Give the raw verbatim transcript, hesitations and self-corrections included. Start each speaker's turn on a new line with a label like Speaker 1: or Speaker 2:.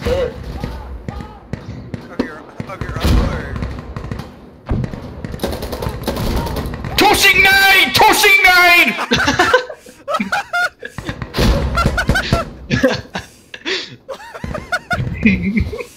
Speaker 1: Sure.
Speaker 2: Of your, of your own.
Speaker 3: Tossing nade! Tossing nade!